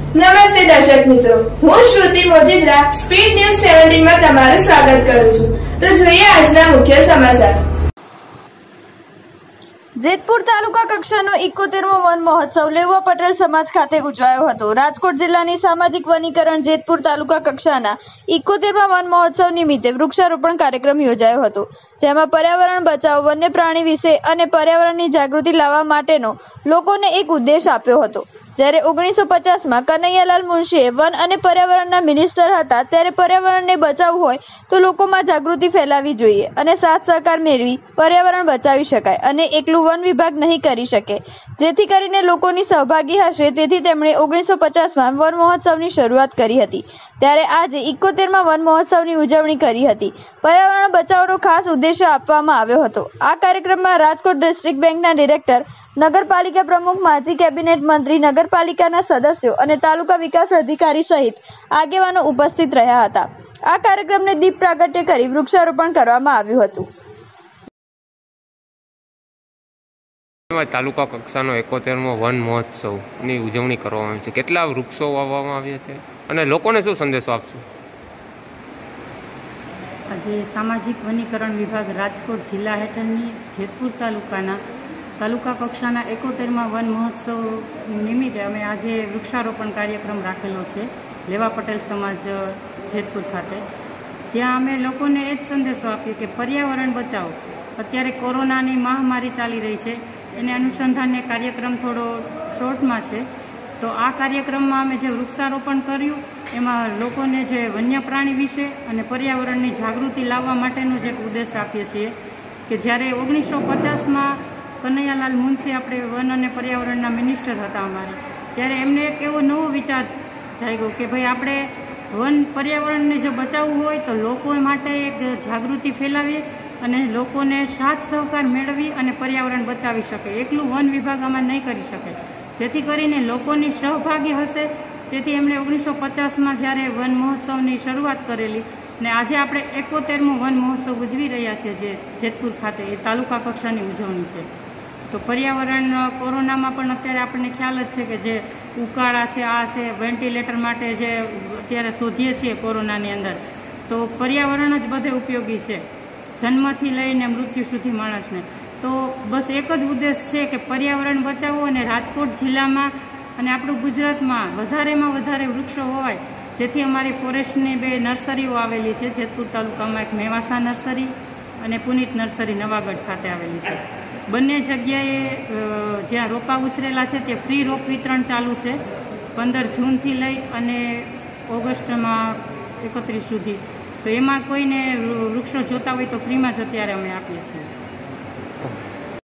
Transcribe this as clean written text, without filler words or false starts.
નમસ્તે દર્શક મિત્રો, હું શ્રુતિ મોજીદ્રા સ્પીડ ન્યૂઝ 17 માં તમારું સ્વાગત કરું છું। તો જોઈએ આજના મુખ્ય સમાચાર। જેતપુર તાલુકા કક્ષાનો 71મો વન મહોત્સવ લેઉવા પટેલ સમાજ ખાતે ઉજવાયો હતો। રાજકોટ જિલ્લાની સામાજિક વનીકરણ જેતપુર તાલુકા કક્ષાના 71મા વન મહોત્સવ નિમિત્તે વૃક્ષારોપણ કાર્યક્રમ યોજાયો હતો, જેમાં પર્યાવરણ બચાવ, વન્ય પ્રાણી વિશે અને પર્યાવરણની જાગૃતિ લાવવા માટેનો લોકોને એક ઉદ્દેશ આપ્યો હતો। જ્યારે 1950માં કનૈયાલાલ મુનશીએ વન અને પર્યાવરણના મિનિસ્ટર હતા, ત્યારે પર્યાવરણને બચાવવું હોય તો લોકોમાં જાગૃતિ ફેલાવવી જોઈએ અને સાથ સહકાર મેળવી પર્યાવરણ બચાવી શકાય અને એકલું વન વિભાગ નહીં કરી શકે, જેથી કરીને લોકોની સહભાગી હશે। તેથી તેમણે 1950માં વન મહોત્સવની શરૂઆત કરી હતી। ત્યારે આજે 71મા વન મહોત્સવની ઉજવણી કરી હતી। પર્યાવરણ બચાવનો ખાસ ઉદ્દેશ્ય આપવામાં આવ્યો હતો। આ કાર્યક્રમમાં રાજકોટ ડિસ્ટ્રિક્ટ બેંકના ડિરેક્ટર, નગરપાલિકા પ્રમુખ, માજી કેબિનેટ મંત્રી, નગરપાલિકાના સદસ્યો અને તાલુકા વિકાસ અધિકારી સહિત આગેવાનો ઉપસ્થિત રહ્યા હતા। આ કાર્યક્રમને દીપ પ્રાગટ્ય કરી વૃક્ષારોપણ કરવામાં આવ્યું હતું। તાલુકા કક્ષાનો 71મો વન મહોત્સવની ઉજવણી કરવામાં આવી છે। કેટલા વૃક્ષો વાવવામાં આવ્યા છે અને લોકોને શું સંદેશો આપશો? આજે સામાજિક વનીકરણ વિભાગ રાજકોટ જિલ્લા હેઠળની જેતપુર તાલુકા કક્ષાના 71મા વન મહોત્સવ નિમિત્તે અમે આજે વૃક્ષારોપણ કાર્યક્રમ રાખેલો છે લેવા પટેલ સમાજ જેતપુર ખાતે। ત્યાં અમે લોકોને એ જ સંદેશો આપીએ કે પર્યાવરણ બચાવો। અત્યારે કોરોનાની મહામારી ચાલી રહી છે, એને અનુસંધાને કાર્યક્રમ થોડો શોર્ટમાં છે, તો આ કાર્યક્રમમાં અમે જે વૃક્ષારોપણ કર્યું એમાં લોકોને જે વન્ય પ્રાણી વિશે અને પર્યાવરણની જાગૃતિ લાવવા માટેનો જ એક ઉદ્દેશ આપીએ છીએ કે જ્યારે 1950માં કનૈયાલાલ મુનશી આપણે વન અને પર્યાવરણના મિનિસ્ટર હતા અમારે, ત્યારે એમને એક એવો નવો વિચાર જાગ્યો કે ભાઈ આપણે વન પર્યાવરણને જો બચાવવું હોય તો લોકો માટે એક જાગૃતિ ફેલાવીએ અને લોકોને સાથ સહકાર મેળવી અને પર્યાવરણ બચાવી શકે। એકલું વન વિભાગ આમાં નહીં કરી શકે, જેથી કરીને લોકોની સહભાગી હશે। તેથી એમણે 1950માં જ્યારે વન મહોત્સવની શરૂઆત કરેલી ને આજે આપણે 71મો વન મહોત્સવ ઉજવી રહ્યા છીએ જે જેતપુર ખાતે, એ તાલુકા કક્ષાની ઉજવણી છે। તો પર્યાવરણ કોરોનામાં પણ અત્યારે આપણને ખ્યાલ જ છે કે જે ઉકાળા છે, આ છે, વેન્ટિલેટર માટે જે અત્યારે શોધીએ છીએ કોરોનાની અંદર, તો પર્યાવરણ જ બધે ઉપયોગી છે, જન્મથી લઈને મૃત્યુ સુધી માણસને। તો બસ એક જ ઉદ્દેશ છે કે પર્યાવરણ બચાવવું અને રાજકોટ જિલ્લામાં અને આપણું ગુજરાતમાં વધારેમાં વધારે વૃક્ષો હોય, જેથી અમારી ફોરેસ્ટની 2 નર્સરીઓ આવેલી છે જેતપુર તાલુકામાં, એક મેવાસા નર્સરી અને પુનિત નર્સરી નવાગઢ ખાતે આવેલી છે। બંને જગ્યાએ જ્યાં રોપા ઉછરેલા છે તે ફ્રી રોપ વિતરણ ચાલુ છે 15 જૂનથી લઈ અને ઓગસ્ટમાં 31 સુધી। તો એમાં કોઈને વૃક્ષો જોતા હોય તો ફ્રીમાં જ અત્યારે અમે આપીએ છીએ।